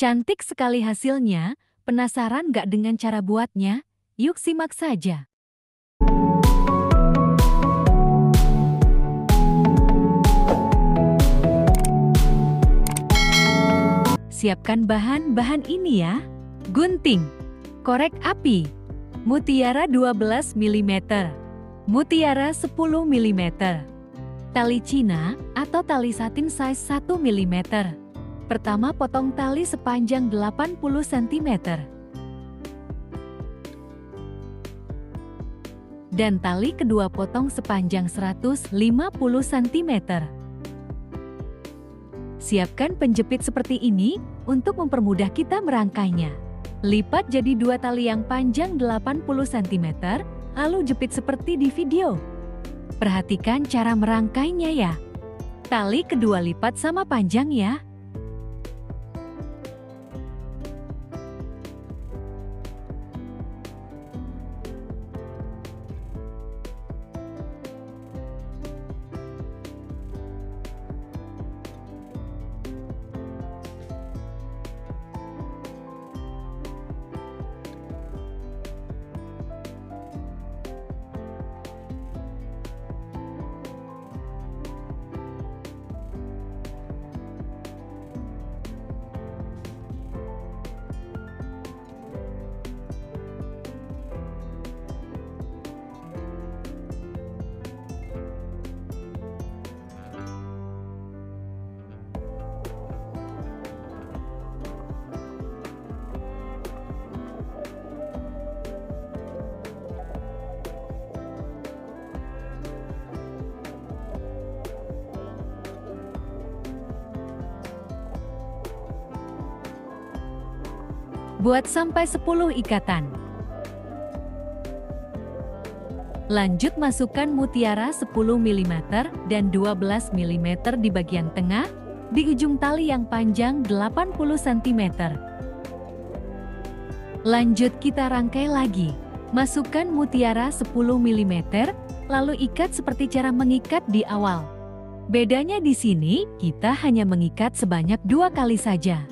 Cantik sekali hasilnya, penasaran nggak dengan cara buatnya? Yuk simak saja. Siapkan bahan-bahan ini ya. Gunting, korek api, mutiara 12 mm, mutiara 10 mm, tali Cina atau tali satin size 1 mm. Pertama potong tali sepanjang 80 cm. Dan tali kedua potong sepanjang 150 cm. Siapkan penjepit seperti ini untuk mempermudah kita merangkainya. Lipat jadi dua tali yang panjang 80 cm, lalu jepit seperti di video. Perhatikan cara merangkainya ya. Tali kedua lipat sama panjang ya. Buat sampai 10 ikatan. Lanjut masukkan mutiara 10 mm dan 12 mm di bagian tengah, di ujung tali yang panjang 80 cm. Lanjut kita rangkai lagi. Masukkan mutiara 10 mm, lalu ikat seperti cara mengikat di awal. Bedanya di sini, kita hanya mengikat sebanyak 2 kali saja.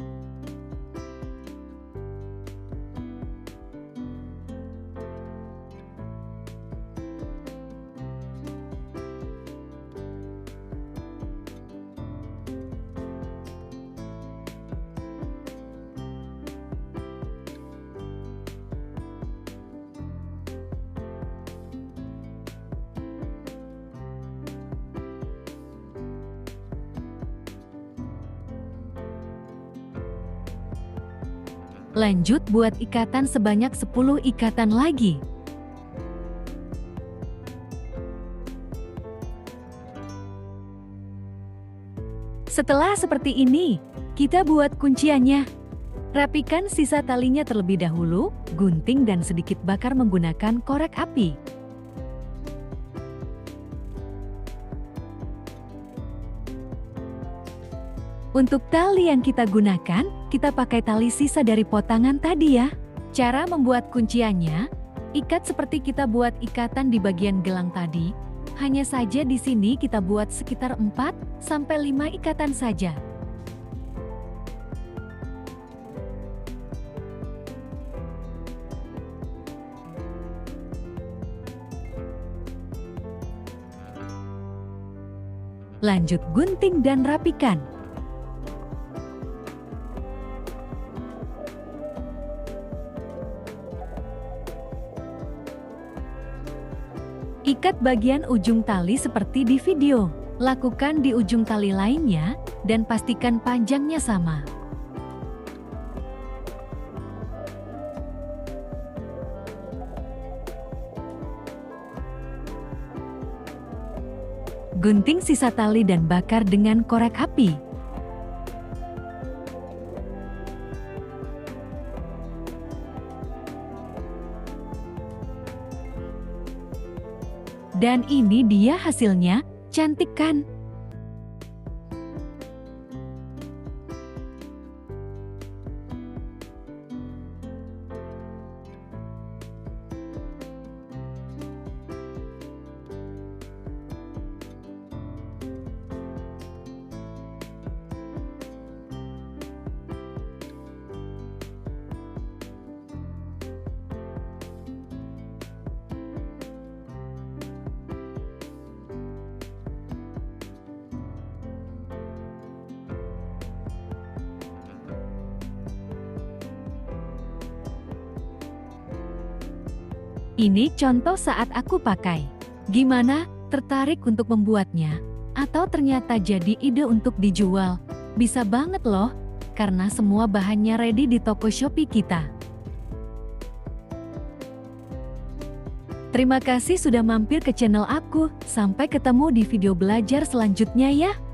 Lanjut buat ikatan sebanyak 10 ikatan lagi. Setelah seperti ini, kita buat kunciannya. Rapikan sisa talinya terlebih dahulu, gunting dan sedikit bakar menggunakan korek api. Untuk tali yang kita gunakan, kita pakai tali sisa dari potangan tadi ya. Cara membuat kunciannya, ikat seperti kita buat ikatan di bagian gelang tadi. Hanya saja di sini kita buat sekitar 4-5 ikatan saja. Lanjut gunting dan rapikan. Ikat bagian ujung tali seperti di video. Lakukan di ujung tali lainnya dan pastikan panjangnya sama. Gunting sisa tali dan bakar dengan korek api. Dan ini dia hasilnya, cantik kan? Ini contoh saat aku pakai. Gimana? Tertarik untuk membuatnya? Atau ternyata jadi ide untuk dijual? Bisa banget loh, karena semua bahannya ready di toko Shopee kita. Terima kasih sudah mampir ke channel aku. Sampai ketemu di video belajar selanjutnya ya.